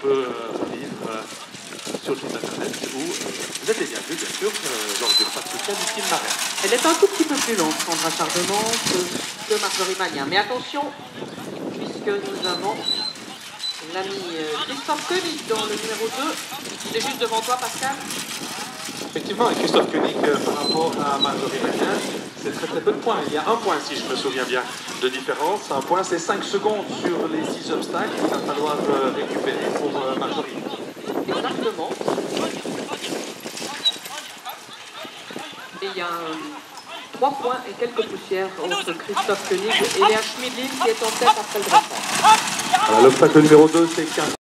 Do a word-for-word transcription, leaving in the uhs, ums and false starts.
peut euh, lire euh, sur le site internet où euh, vous êtes les bienvenus, bien sûr, euh, lors du repas de soutien du team Marais. Elle est un tout petit peu plus longue, Sandra Chardonnant, que, que Marjorie Magnin. Mais attention, puisque nous avons l'ami euh, Christophe Koenig dans le numéro deux. Il est juste devant toi, Pascal. Effectivement, et Christophe Koenig, euh, par rapport à Marjorie Magnin, c'est très très peu de points. Il y a un point, si je me souviens bien, de différence. Un point, c'est cinq secondes sur les six obstacles qu'il va falloir euh, récupérer pour euh, Marjorie. Exactement. Et il y a euh, trois points et quelques poussières entre Christophe Koenig et Léa Schmidlin qui est en tête après le dressage. Voilà, l'obstacle numéro deux, c'est quinze.